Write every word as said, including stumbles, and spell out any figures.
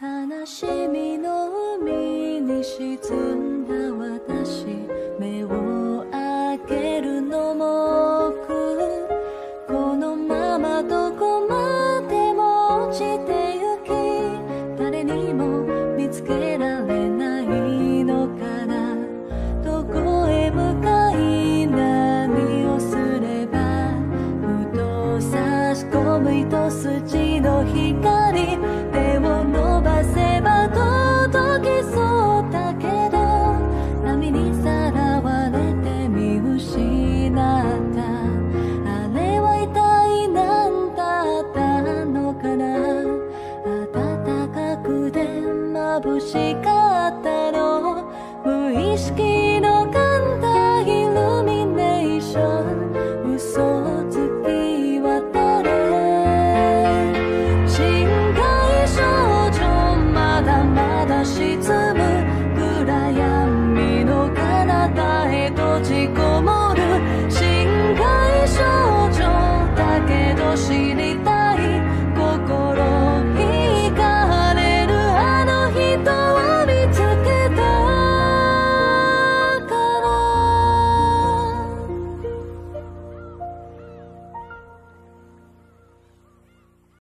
悲しみの海に沈んだ私、目を開けるのも億、このままどこまでも落ちてゆき、誰にも見つけられないのかな。どこへ向かい何をすれば、ふと差し込む一筋の光、手を伸ばせば届きそうだけど、波にさらわれて見失った。あれは一体何だったのかな。暖かくて眩しかったの、無意識の感だイルミネーション、嘘つきは誰。深海少女まだまだ沈む暗闇の彼方へ閉じこもる。深海少女だけど幸